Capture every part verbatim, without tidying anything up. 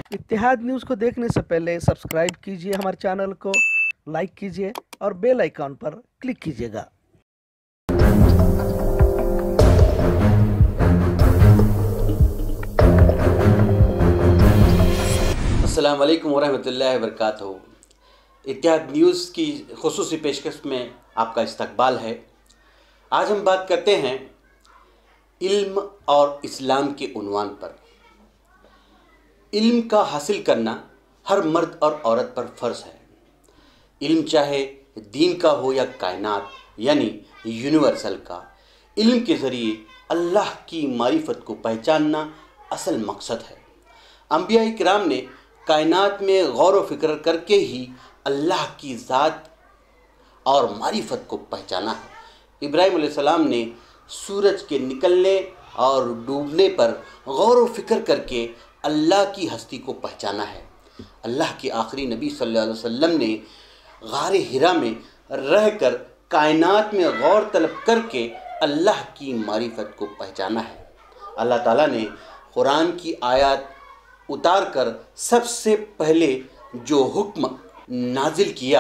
इत्तेहाद news को देखने से पहले सब्सक्राइब कीजिए हमारे चैनल को, लाइक कीजिए और बेल आइकॉन पर क्लिक कीजिएगा। अस्सलाम वालेकुम वरहमतुल्लाहि वबरकातुहू। इत्तेहाद न्यूज़ की खुसूसी पेशकश में आपका इस्तकबाल है। आज हम बात करते हैं इल्म और इस्लाम के उन्वान पर। इल्म का हासिल करना हर मर्द और औरत पर फ़र्ज़ है। इल्म चाहे दीन का हो या कायनात यानी यूनिवर्सल का, इल्म के ज़रिए अल्लाह की मारिफत को पहचानना असल मकसद है। अंबिया इकराम ने कायनात में गौर व फिक्र करके ही अल्लाह की ज़ात और मारिफत को पहचाना है। इब्राहीम अलैहिस्सलाम ने सूरज के निकलने और डूबने पर गौर व फिक्र करके अल्लाह की हस्ती को पहचाना है। अल्लाह के आखिरी नबी सल्लल्लाहु अलैहि वसल्लम ने गारे हिरा में रहकर कायनात में गौर तलब करके अल्लाह की मारिफत को पहचाना है। अल्लाह ताला ने कुरान की आयत उतार कर सबसे पहले जो हुक्म नाजिल किया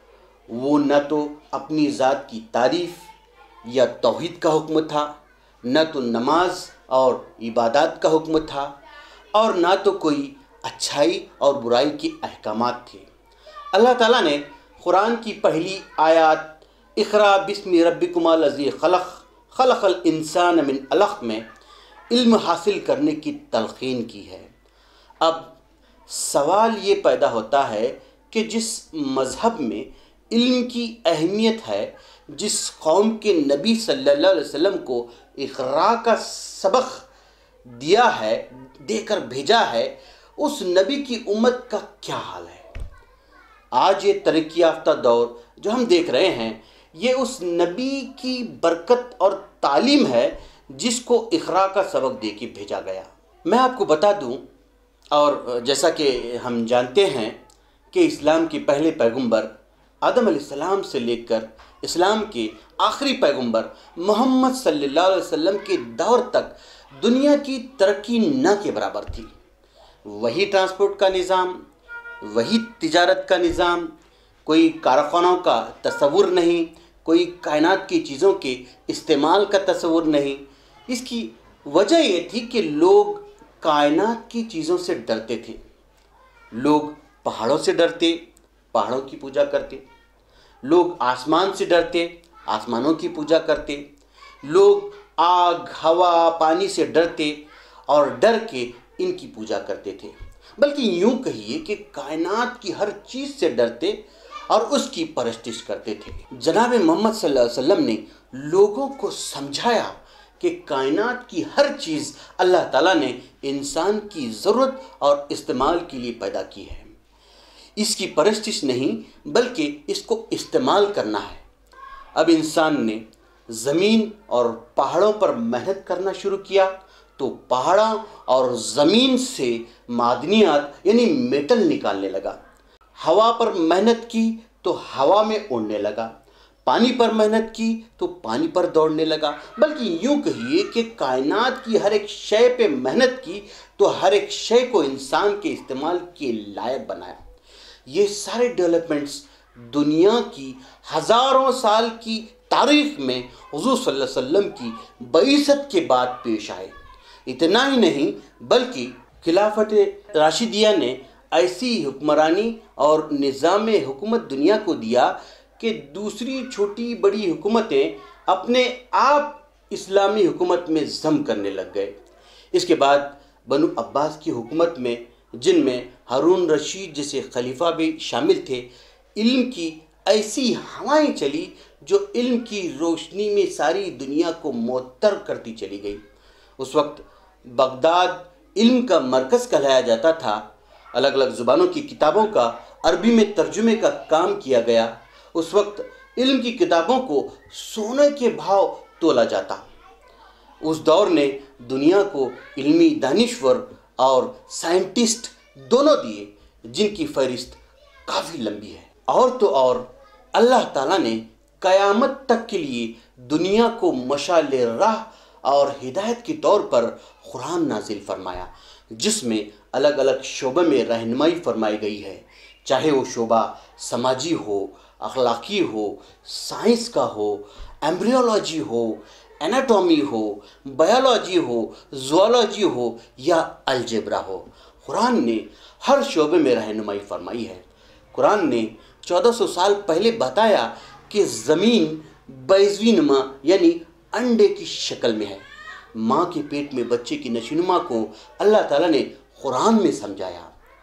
वो न तो अपनी ज़ात की तारीफ़ या तौहीद का हुक्म था, न तो नमाज और इबादत का हुक्म था, और ना तो कोई अच्छाई और बुराई के अहकामात थे। अल्लाह ताला ने कुरान की पहली आयत इक़रा बिस्मि रब्बिकुमुल लज़ी खलक़ खलक़ल इंसान मिन अलक़ में इल्म हासिल करने की तलक़ीन की है। अब सवाल ये पैदा होता है कि जिस मज़हब में इल्म की अहमियत है, जिस कौम के नबी सल्लल्लाहु अलैहि वसल्लम को इक़रा का सबक दिया है, देकर भेजा है, उस नबी की उम्मत का क्या हाल है? आज ये तरक्की याफ्ता दौर जो हम देख रहे हैं, ये उस नबी की बरकत और तालीम है जिसको इक़रा का सबक दे के भेजा गया। मैं आपको बता दूं, और जैसा कि हम जानते हैं कि इस्लाम के पहले पैगंबर आदम अलैहिस्सलाम से लेकर इस्लाम के आखिरी पैगंबर मोहम्मद सल्लल्लाहु अलैहि वसल्लम के दौर तक दुनिया की तरक्की न के बराबर थी। वही ट्रांसपोर्ट का निज़ाम, वही तिजारत का निज़ाम, कोई कारखानों का तस्वुर नहीं, कोई कायनात की चीज़ों के इस्तेमाल का तस्वुर नहीं। इसकी वजह ये थी कि लोग कायनात की चीज़ों से डरते थे। लोग पहाड़ों से डरते, पहाड़ों की पूजा करते। लोग आसमान से डरते, आसमानों की पूजा करते। लोग आग, हवा, पानी से डरते और डर के इनकी पूजा करते थे। बल्कि यूँ कहिए कि कायनात की हर चीज़ से डरते और उसकी परस्तिश करते थे। जनाब मोहम्मद सल्लल्लाहु अलैहि वसल्लम ने लोगों को समझाया कि कायनात की हर चीज़ अल्लाह ताला ने इंसान की ज़रूरत और इस्तेमाल के लिए पैदा की है। इसकी परस्तिश नहीं बल्कि इसको इस्तेमाल करना है। अब इंसान ने ज़मीन और पहाड़ों पर मेहनत करना शुरू किया तो पहाड़ों और ज़मीन से मादनियात यानी मेटल निकालने लगा। हवा पर मेहनत की तो हवा में उड़ने लगा। पानी पर मेहनत की तो पानी पर दौड़ने लगा। बल्कि यूँ कहिए कि कायनात की हर एक शय पे मेहनत की तो हर एक शय को इंसान के इस्तेमाल के लायक बनाया। ये सारे डेवलपमेंट्स दुनिया की हज़ारों साल की तारीख़ में हुज़ूर सल्लल्लाहु अलैहि वसल्लम की बइसत के बाद पेश आए। इतना ही नहीं बल्कि खिलाफत राशिदिया ने ऐसी हुक्मरानी और निज़ाम हुकूमत दुनिया को दिया कि दूसरी छोटी बड़ी हुकूमतें अपने आप इस्लामी हुकूमत में ज़म करने लग गए। इसके बाद बनु अब्बास की हुकूमत में, जिनमें हारून रशीद जैसे खलीफा भी शामिल थे, इल्म की ऐसी हवाएं चली जो इल्म की रोशनी में सारी दुनिया को मुअत्तर करती चली गई। उस वक्त बगदाद इल्म का मरकज़ कहलाया जाता था। अलग अलग ज़ुबानों की किताबों का अरबी में तर्जुमे का काम किया गया। उस वक्त इल्म की किताबों को सोने के भाव तोला जाता। उस दौर ने दुनिया को इल्मी दानिश्वर और साइंटिस्ट दोनों दिए, जिनकी फहरिस्त काफ़ी लंबी है। और तो और अल्लाह ताला ने क़यामत तक के लिए दुनिया को मशाले राह और हिदायत के तौर पर कुरान नाजिल फरमाया, जिसमें الگ الگ شعبے میں رہنمائی فرمائی گئی ہے، چاہے وہ شعبہ سماجی ہو، اخلاقی ہو، سائنس کا ہو، ایمبریولوجی ہو، اناٹومی ہو، بایولوجی ہو، زوالوجی ہو یا الجبرا ہو۔ قرآن نے ہر شعبے میں رہنمائی فرمائی ہے۔ قرآن نے چودہ سو سال پہلے بتایا کہ زمین بیضوی نما یعنی انڈے کی شکل میں ہے۔ ماں کے پیٹ میں بچے کی نشوونما کو اللہ تعالیٰ نے قرآن میں سمجھایا۔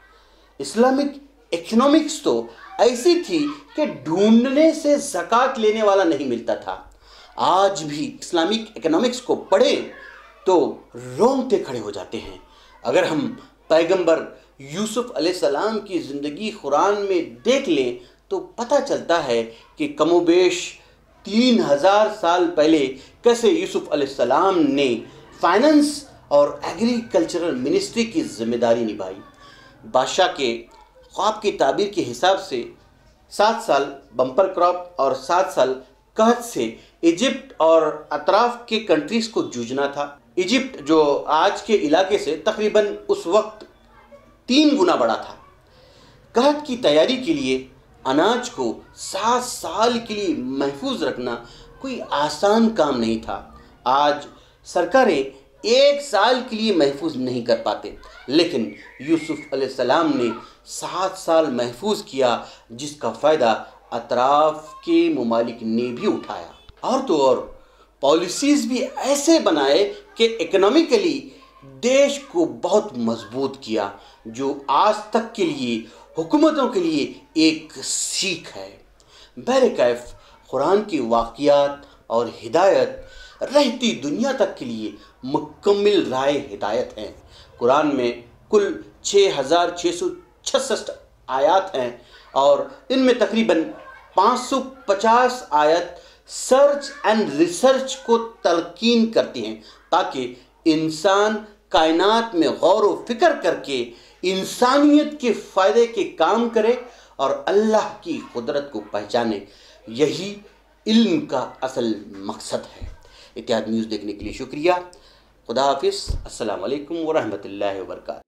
اسلامک اکنامکس تو ایسی تھی کہ ڈھونڈنے سے زکوٰۃ لینے والا نہیں ملتا تھا۔ آج بھی اسلامک اکنامکس کو پڑھیں تو رونگٹے کھڑے ہو جاتے ہیں۔ اگر ہم پیغمبر یوسف علیہ السلام کی زندگی قرآن میں دیکھ لیں تو پتہ چلتا ہے کہ کم و بیش تین ہزار سال پہلے کیسے یوسف علیہ السلام نے فائننس اور ایگریکلچرل منسٹری کی ذمہ داری نبھائی۔ بادشاہ کے خواب کی تعبیر کے حساب سے سات سال بمپر کراپ اور سات سال قحط سے ایجپٹ اور اطراف کے کنٹریز کو جوجھنا تھا۔ ایجپٹ جو آج کے علاقے سے تقریباً اس وقت تین گنا بڑا تھا۔ قحط کی تیاری کے لیے اناج کو سات سال کے لیے محفوظ رکھنا کوئی آسان کام نہیں تھا۔ آج سرکاریں ایک سال کے لیے محفوظ نہیں کر پاتے، لیکن یوسف علیہ السلام نے سات سال محفوظ کیا، جس کا فائدہ اطراف کے ممالک نے بھی اٹھایا۔ اور تو اور پالیسیز بھی ایسے بنائے کہ اکنامکلی دیش کو بہت مضبوط کیا، جو آج تک کے لیے حکومتوں کے لیے ایک سیکھ ہے۔ بہرکیف قرآن کی واقعات اور ہدایت رہتی دنیا تک کے لیے مکمل رائے ہدایت ہیں۔ قرآن میں کل چھ ہزار چھ سو چھسٹھ آیات ہیں اور ان میں تقریباً پانچ سو پچاس آیت سرچ اینڈ ریسرچ کو تلقین کرتی ہیں، تاکہ انسان کائنات میں غور و فکر کر کے انسانیت کے فائدے کے کام کرے اور اللہ کی قدرت کو پہچانے۔ یہی علم کا اصل مقصد ہے۔ اتحاد نیوز دیکھنے کے لیے شکریہ۔ خدا حافظ۔ السلام علیکم ورحمۃ اللہ وبرکاتہ۔